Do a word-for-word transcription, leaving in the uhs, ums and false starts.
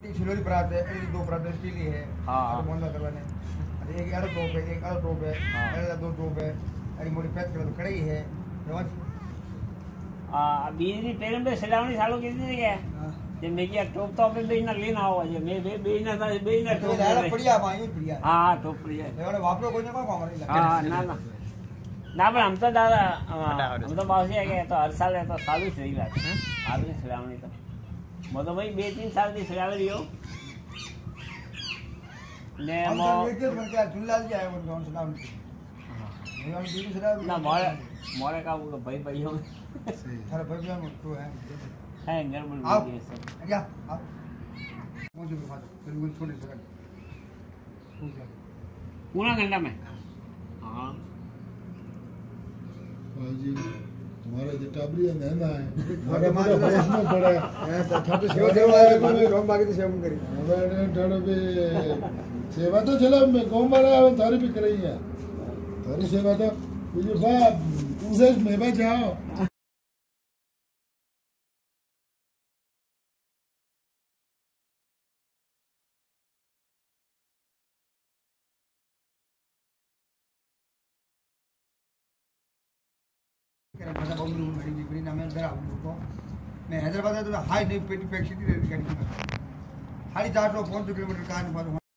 सिलोरी प्राप्त है, दो प्राप्त स्टीली है। हाँ मोहल्ला करवाने एक एरो टोप है, एक एरो टोप है, एरो दो टोप है, अरे मोटी पैक कर तो कड़ाई है। आ बीजनी पेरम पे सलावनी सालो कितने के जे मेकी टोप तो अपने बेना लेना हो जे मैं बे बेना था बेना टोप है बढ़िया मायूं बढ़िया। हां टोप बढ़िया है। लेवने वापरो कोई ना काम करे। हां ना ना ना पर हम तो दादा हम तो बासी है के तो हर साल है तो साल ही सही बात है। आपने सलावनी तो मो तो भाई बे तीन साल दी सलावनी रियो ने मो एक दिन क्या झुल्लाल जी आए वो कौन सलावनी ये हम बीवी सलावनी ना मोरे मोरे का वो भाई भाई हो थारा भाई भाई तो है है नॉर्मल आओ ये सब क्या आओ मुझे भी बात फिर मुझे छोड़ सकते पूरा घंटा में हां जी हमारे जो टाबरी है ना है हमारे मारे देश में पड़ा है तो छोटे सेवा देवा है तो हम बाकी तो सेवा करी हमारे ठाड़ो पे सेवा तो चला मैं गांव वाला है थारी भी कर रही है थारी सेवा तो मुझे बाप उसे मैं बा जाओ मतलब बहुत रूम बड़ी बिगड़ी ना मैं घर आऊँ तो मैं हैदराबाद है तो हाई नहीं पेटी पैक सिटी गाड़ी हाई चार सौ पाँच सौ किलोमीटर का